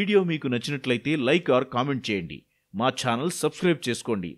Video మీకు నచ్చినట్లయితే like are comment చేయండి. మా ఛానల్ సబ్స్క్రైబ్ చేసుకోండి.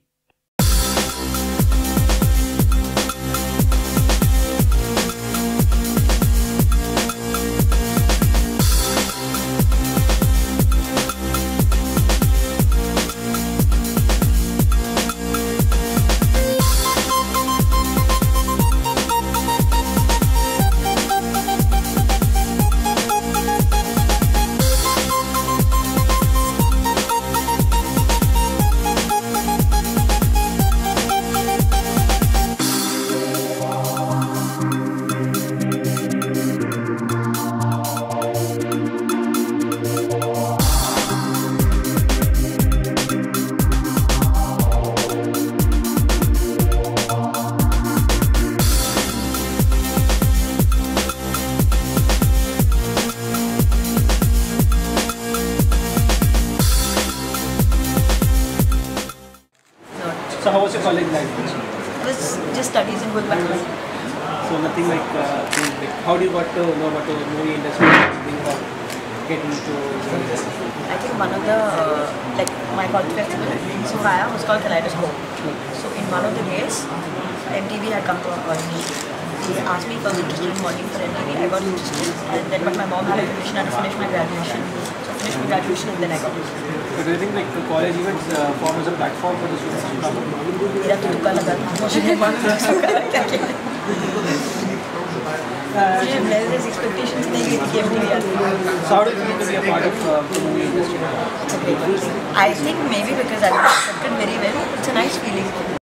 So how was your college life? It was just studies in good background. So nothing like, how do you got to know about the movie industry? Get into I think one of the, like my college festival, so Raya was called Clandestine. So in one of the days, MTV had come to our college. They asked me if I was interested in modeling for MTV. I got interested, and then but my mom had a permission and I finished my graduation. So I finished my graduation and then I got it. So do you think like the college events form as a platform for the students to come? मेरा तो तुक्का लगा था मुझे क्या क्या मुझे मेरे expectations नहीं गई थी MTV आती. So how do you feel to be a part of the movie industry? I think maybe because I was accepted very well. It's a nice feeling.